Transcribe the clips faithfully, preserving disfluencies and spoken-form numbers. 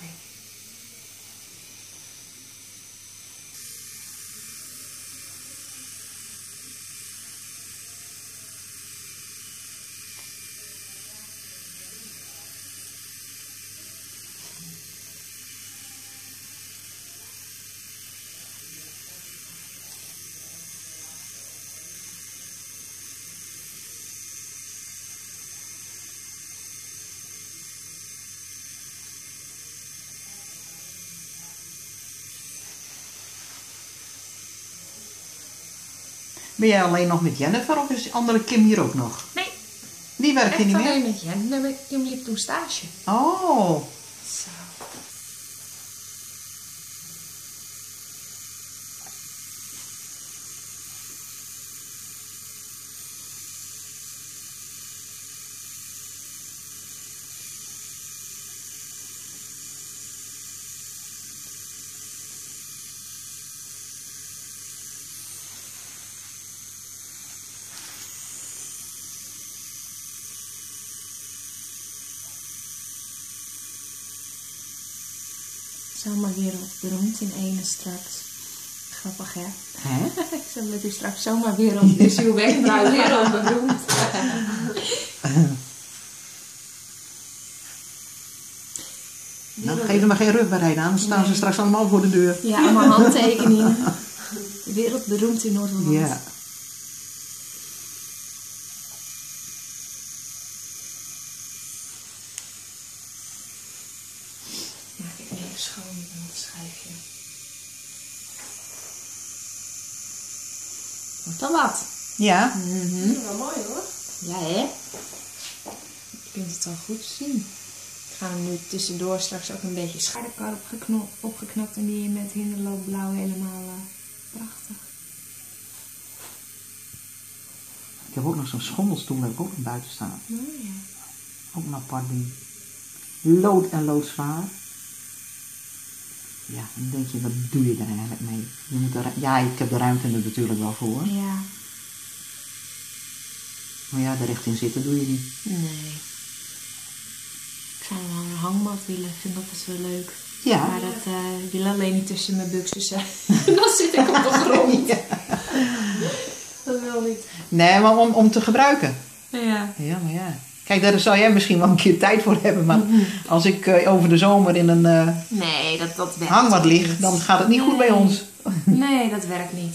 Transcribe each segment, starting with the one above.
Okay. Ben jij alleen nog met Jennifer of is die andere Kim hier ook nog? Nee. Die werkt hier niet meer? alleen met Jen. Kim liep toen stage. Oh. Zo. Zomaar wereldberoemd in ene straks. Grappig, hè? Hè? Ik zou met u straks zomaar wereld, dus uw wenkbrauw wereldberoemd. Nou, geef er maar geen rugbaarheid aan, dan staan Nee. ze straks allemaal voor de deur. Ja, allemaal handtekeningen. Wereldberoemd in Noord-Holland. Ja. Maak ik even schoon met een schijfje. Wordt dan wat? Ja. Mhm. Dat is wel mooi hoor. Ja, hè? Je kunt het al goed zien. Ik ga hem nu tussendoor straks ook een beetje schaarkar opgeknapt, opgeknapt en die met hinderloopblauw helemaal uh, prachtig. Ik heb ook nog zo'n schommelstoel, heb ik ook nog buiten staan. Oh, ja. Ook een apart ding. Lood en loodzwaar. Ja, dan denk je, wat doe je er eigenlijk mee? Je moet er, ja, ik heb de ruimte er natuurlijk wel voor. Ja. Maar ja, er recht in zitten doe je niet. Nee. Ik zou wel een hangmat willen. Ik vind dat best wel leuk. Ja. Maar dat uh, wil alleen niet tussen mijn buxus zijn. Dan zit ik op de grond. Ja. Dat wil niet. Nee, maar om, om te gebruiken. Ja. Ja, maar ja. Kijk, daar zou jij misschien wel een keer tijd voor hebben. Maar als ik uh, over de zomer in een uh, Nee, dat, dat werkt hangmat lig, niet. dan gaat het niet Nee. goed bij ons. Nee, dat werkt niet.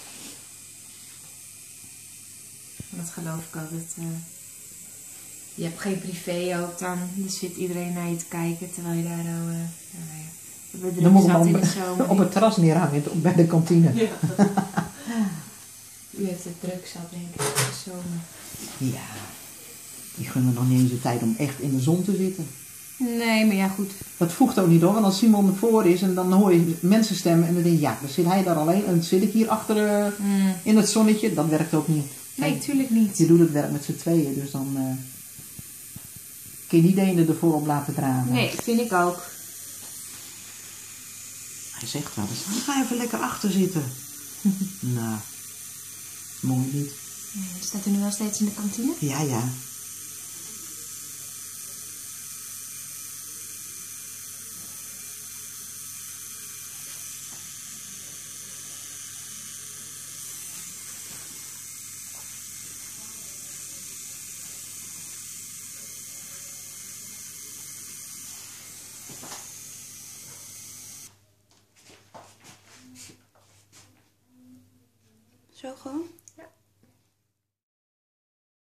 Dat geloof ik altijd. Uh, je hebt geen privé ook dan. Dus zit iedereen naar je te kijken terwijl je daar nou... Uh, nou ja, bedrukt Dan moet ik zat hem in op, de zomer. op het terras neerhangen bij de kantine. Ja. U heeft het druk zat, denk ik, de zomer. Ja, die gunnen nog niet eens de tijd om echt in de zon te zitten. Nee, maar ja, goed. Dat voegt ook niet hoor, want als Simon ervoor is en dan hoor je mensen stemmen en dan denk je, ja, dan zit hij daar alleen en dan zit ik hier achter uh, Mm. in het zonnetje. Dat werkt ook niet. Nee, tuurlijk niet. Je doet het werk met z'n tweeën, dus dan uh, kun je niet de ene ervoor op laten dragen. Nee, vind ik ook. Hij zegt wel eens, ga even lekker achter zitten. Nou, mooi niet. Ja, staat u nu wel steeds in de kantine? Ja, ja. Zo gewoon?